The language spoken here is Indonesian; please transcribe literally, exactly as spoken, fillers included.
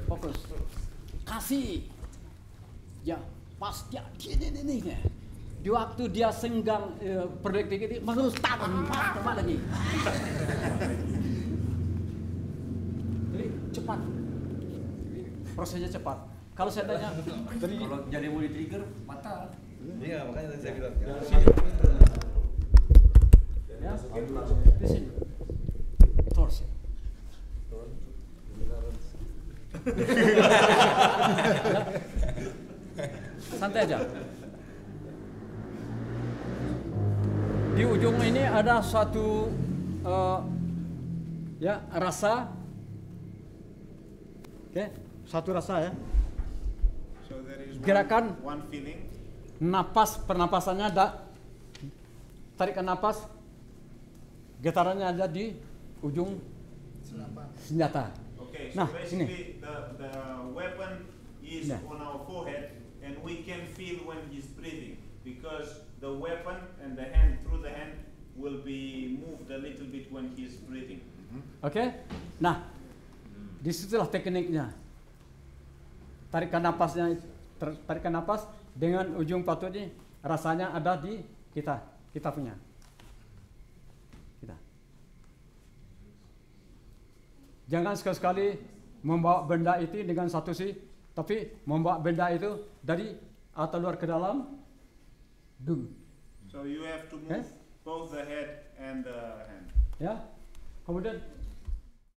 fokus. Kasih. Ya, pas dia ini ini ini. Di waktu dia senggang eh, berdetik itu terus tangan tepat lagi. Jadi cepat. Prosesnya cepat. Kalau saya tanya, dari kalau jadi mau di trigger mata. Iya, makanya tadi saya bilang. Ya, di sini. Torsi. Santai aja. Di ujung ini ada suatu uh, ya rasa, oke, okay. Satu rasa ya. So there is Gerakan one, one feeling. Napas pernapasannya ada, tarikan napas, getarannya ada di ujung senjata. Okay, so Nah, basically the the weapon is Yeah. on our forehead, and we can feel when he's breathing because the weapon and the hand through the hand will be moved a little bit when he's breathing. Oke, okay? Nah, disitulah tekniknya. Tarikan napasnya, ter- tarikan napas dengan ujung patut ini rasanya ada di kita, kita punya. Kita. Jangan sekali-sekali membawa benda itu dengan satu sih, tapi membawa benda itu dari atau luar ke dalam. Dung. So you have to move Okay. both the head and the hand. Ya. Kemudian